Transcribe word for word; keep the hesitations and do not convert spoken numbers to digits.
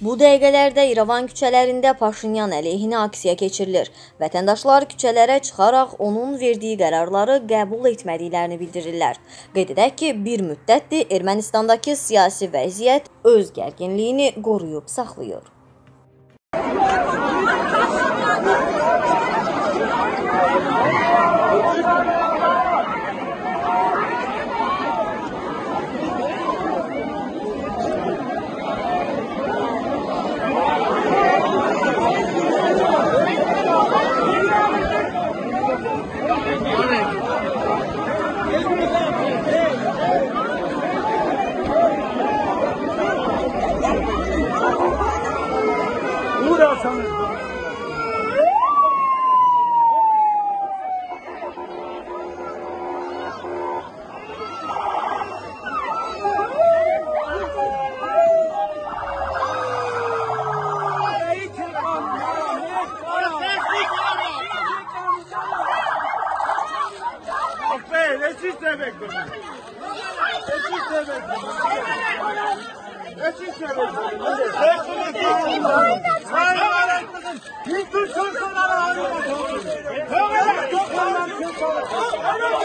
Bu dəqiqələrdə İrəvan küçələrində Paşinyan əleyhinə aksiya keçirilir. Vətəndaşlar küçələrə çıxaraq onun verdiyi qərarları qəbul etmədiklərini bildirirlər. Qeyd edək ki, bir müddətdir Ermənistandakı siyasi vəziyyət öz gərginliyini qoruyub saxlayır. Bütün çocuklara